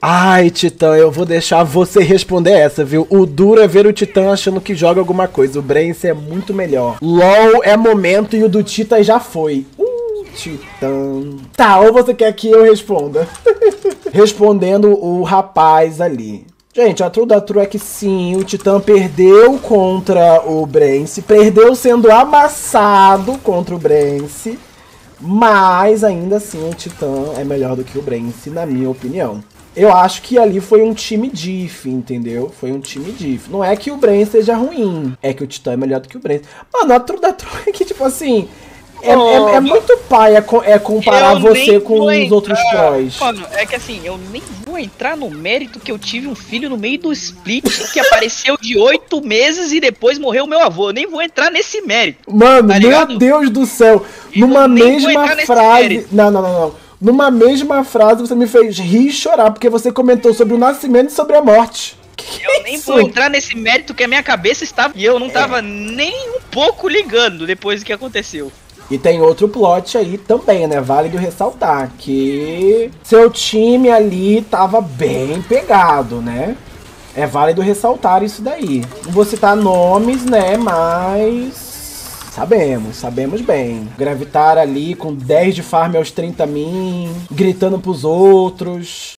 Ai, Titã, eu vou deixar você responder essa, viu? O duro é ver o Titã achando que joga alguma coisa. O Brence é muito melhor. LOL é momento e o do Titã já foi. Titã. Tá, ou você quer que eu responda? Respondendo o rapaz ali. Gente, a true da true é que sim, o Titã perdeu contra o Brence. Perdeu sendo amassado contra o Brence. Mas ainda assim o Titã é melhor do que o Brence, na minha opinião. Eu acho que ali foi um time diff, entendeu? Foi um time diff. Não é que o Brence seja ruim, é que o Titã é melhor do que o Brence. Mano, a true da true é que, tipo assim, é muito paia comparar você com os outros prós. Mano, é que assim, eu nem vou entrar no mérito que eu tive um filho no meio do split que apareceu de 8 meses e depois morreu meu avô. Eu nem vou entrar nesse mérito. Mano, tá meu Deus do céu. Numa mesma frase... Não. Numa mesma frase você me fez rir e chorar, porque você comentou sobre o nascimento e sobre a morte. Eu nem vou entrar nesse mérito que a minha cabeça estava... E eu não tava nem um pouco ligando depois do que aconteceu. E tem outro plot aí também, né? Válido ressaltar que seu time ali tava bem pegado, né? É válido ressaltar isso daí. Não vou citar nomes, né? Mas... Sabemos bem. Gravitar ali com 10 de farm aos 30 min, gritando pros outros.